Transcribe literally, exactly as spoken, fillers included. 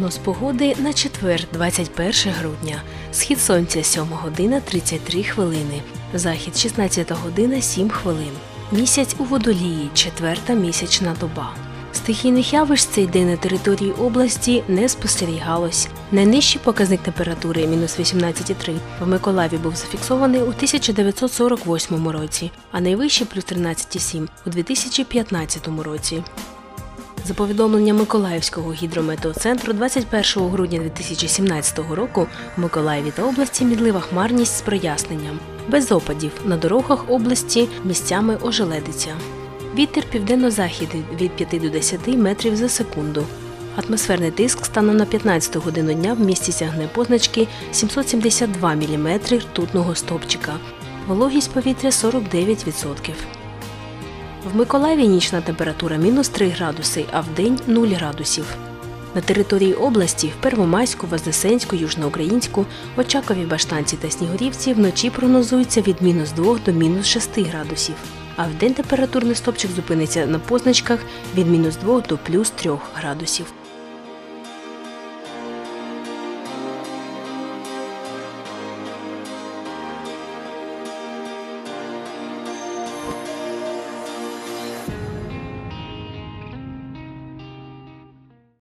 Прогноз погоди на четвер, двадцять перше грудня. Схід сонця сьома година тридцять три хвилини. Захід шістнадцята година сім хвилин. Місяць у Водолії, четверта місячна доба. Стихійних явищ цей день на території області не спостерігалось. Найнижчий показник температури – мінус вісімнадцять цілих три. В Миколаєві був зафіксований у тисяча дев'ятсот сорок восьмому році, а найвищий – плюс тринадцять цілих сім у дві тисячі п'ятнадцятому році. За повідомленням Миколаївського гідрометеоцентру, двадцять першого грудня дві тисячі сімнадцятого року в Миколаєві та області мідлива хмарність з проясненням. Без опадів. На дорогах області місцями ожеледиця. Вітер південно-західний від п'яти до десяти метрів за секунду. Атмосферний тиск станом на п'ятнадцяту годину дня в місті сягне позначки сімсот сімдесят два міліметри ртутного стовпчика. Вологість повітря сорок дев'ять відсотків. В Миколаєві нічна температура мінус три градуси, а вдень – нуль градусів. На території області в Первомайську, Вознесенську, Южноукраїнську, Очакові, Баштанці та Снігурівці вночі прогнозується від мінус двох до мінус шести градусів, а вдень температурний стовпчик зупиниться на позначках від мінус двох до плюс трьох градусів.